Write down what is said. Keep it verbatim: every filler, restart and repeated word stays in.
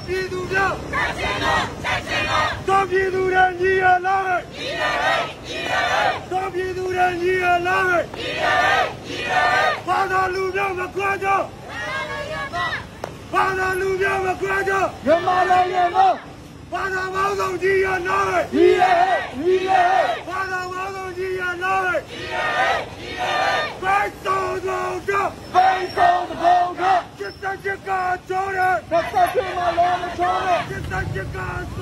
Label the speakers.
Speaker 1: ပြည်သူများတက်ချင်လို့တက်ချင်လို့တော်ပြည်သူတွေညီရလားညီရညီရတော်ပြည်သူတွေညီရလားညီရညီရဘာသာလူမျိုးမကွာကြဘာသာလူမျိုးမကွာကြမြန်မာနိုင်ငံမှာဘာသာမောင်းဆောင်ကြီးရလားညီရညီရဘာသာမောင်းဆောင်ကြီးရလားညီရညီရဘယ်တော်တော်တော့ဘယ်တော်တော်တော့စစ်တပ်ကကြောတယ်စစ်တပ်ကမလောမချောတယ်စစ်တပ်က